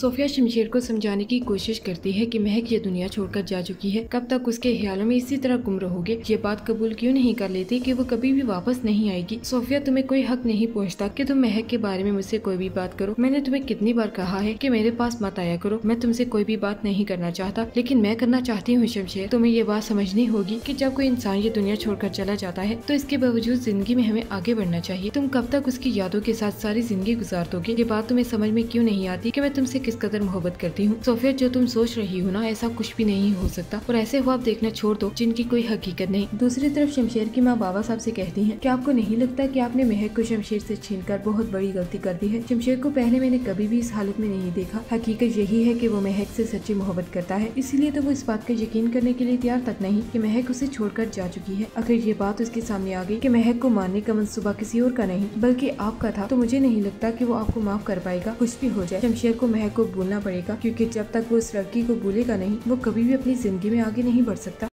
Sophia Shamsher को समझाने की कोशिश करती है कि महक ये दुनिया छोड़कर जा चुकी है, कब तक उसके ख्यालों में इसी तरह गुम रहोगे। ये बात कबूल क्यों नहीं कर लेती कि वो कभी भी वापस नहीं आएगी। सोफिया, तुम्हें कोई हक नहीं पहुँचता कि तुम महक के बारे में मुझसे कोई भी बात करो। मैंने तुम्हें कितनी बार कहा है कि मेरे पास मत आया करो। मैं तुमसे कोई भी बात नहीं करना चाहता, लेकिन मैं करना चाहती हूँ शमशेर। तुम्हें ये बात समझनी होगी कि जब कोई इंसान ये दुनिया छोड़कर चला जाता है तो इसके बावजूद जिंदगी में हमें आगे बढ़ना चाहिए। तुम कब तक उसकी यादों के साथ सारी जिंदगी गुजार दोगे? ये बात तुम्हें समझ में क्यों नहीं आती कि मैं तुमसे किस कदर मोहब्बत करती हूँ। सोफिया, जो तुम सोच रही हो ना, ऐसा कुछ भी नहीं हो सकता और ऐसे ख्वाब देखना छोड़ दो जिनकी कोई हकीकत नहीं। दूसरी तरफ शमशेर की माँ बाबा साहब से कहती हैं कि आपको नहीं लगता कि आपने महक को शमशेर से छीनकर बहुत बड़ी गलती कर दी है। शमशेर को पहले मैंने कभी भी इस हालत में नहीं देखा। हकीकत यही है कि वो महक से सच्ची मोहब्बत करता है, इसीलिए तो वो इस बात का यकीन करने के लिए तैयार तक नहीं कि महक उसे छोड़कर जा चुकी है। अगर ये बात उसके सामने आ गई कि महक को मारने का मंसूबा किसी और का नहीं बल्कि आपका था, तो मुझे नहीं लगता कि वो आपको माफ कर पाएगा। कुछ भी हो जाए, शमशेर को महक को भूलना पड़ेगा, क्योंकि जब तक वो उस लड़की को भूलेगा नहीं, वो कभी भी अपनी जिंदगी में आगे नहीं बढ़ सकता।